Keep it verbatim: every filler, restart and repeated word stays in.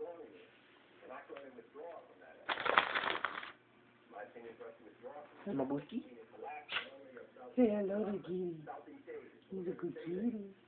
Hey, my Pushky. Say hello to Kitty. He's a good kitty.